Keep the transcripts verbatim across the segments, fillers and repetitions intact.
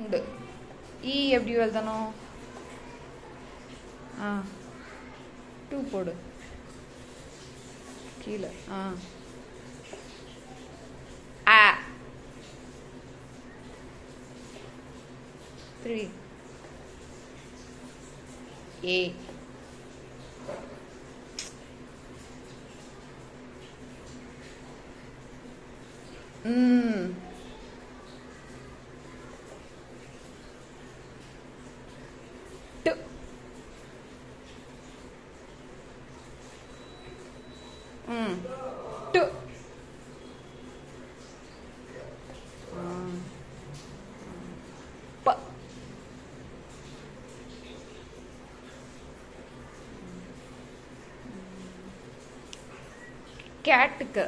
Sound. ஈ எப்படி எழுதணும்? ஆ two போடு கீழே. ஆ ஆ த்ரீ ஏ ம் டு ம் டு ப கேட்டுக்கு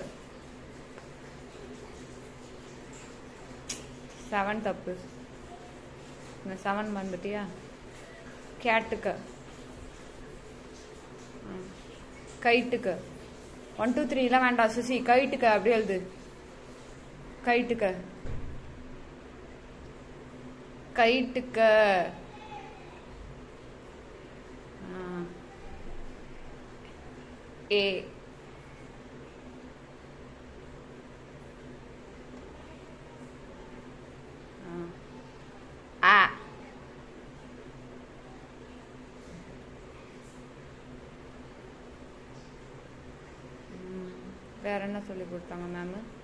செவன் தப்பு. இந்த செவன் வந்துட்டியா? கேட்டுக்கு கைட்டுக்கு ஒன் டூ த்ரீலாம் வேண்டாம் சுசி. கைட்டுக்க அப்படி எழுது. கைட்டுக்க கைட்டுக்க ஏ ஆ வேற என்ன சொல்லி கொடுத்தாங்க மேம்?